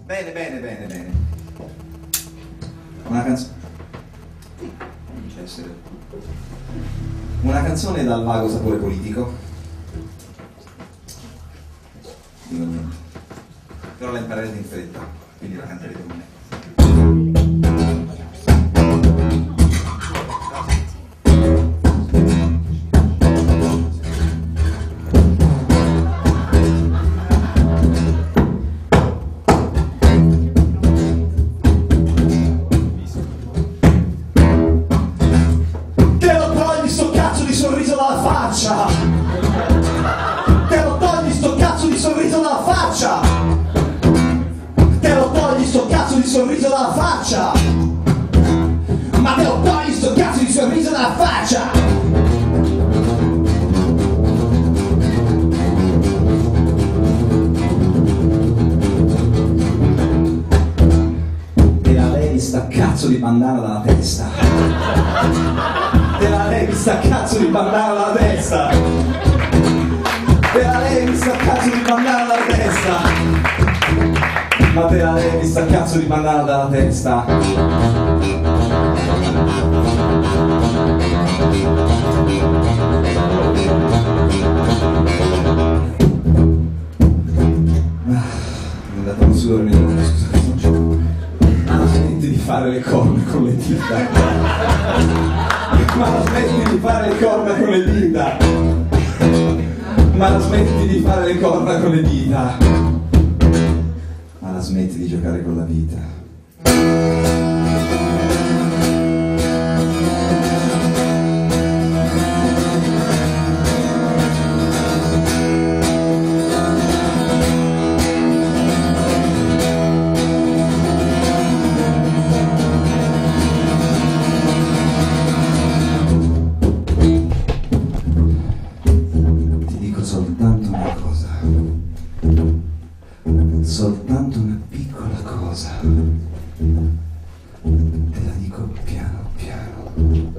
Bene, bene, bene, bene. Una canzone. Una canzone dal vago sapore politico. Dico niente. Però la imparerete in fretta, quindi la canterete con me. Te lo togli sto cazzo di sorriso dalla faccia. Te lo togli sto cazzo di sorriso dalla faccia. Ma te lo togli sto cazzo di sorriso dalla faccia. Te la levi sta cazzo di bandana dalla testa. Te la levi sta cazzo di bandana dalla testa. Te la levi sta cazzo di bandana dalla testa. Ma te la levi sta cazzo di bandana dalla testa. È andato un sudore nel occhio, scusate. Ma smetti di fare le corna con le dita. Ma la smetti di fare le corna con le dita. Ma la smetti di fare le corna con le dita. Ma la smetti di giocare con la vita. Soltanto una cosa, soltanto una piccola cosa, te la dico piano piano.